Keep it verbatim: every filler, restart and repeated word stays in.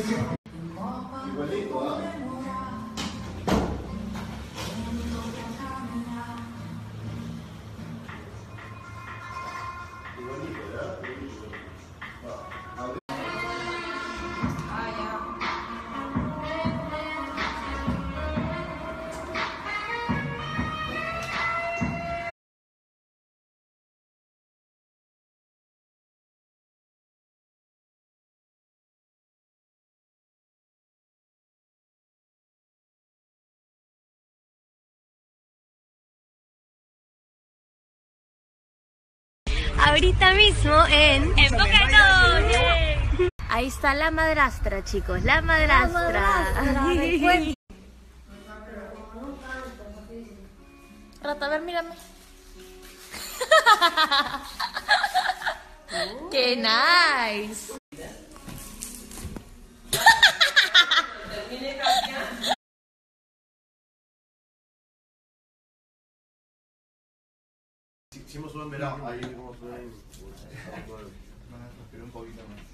Igualito, ¿ah? Igualito, ¿ya? Ahorita mismo en... ¡En Pokémon! Ahí está la madrastra, chicos, la madrastra. La madrastra. Rata, a ver, mírame. ¡Qué nice! Hicimos un verano, ahí hicimos un... un poquito más.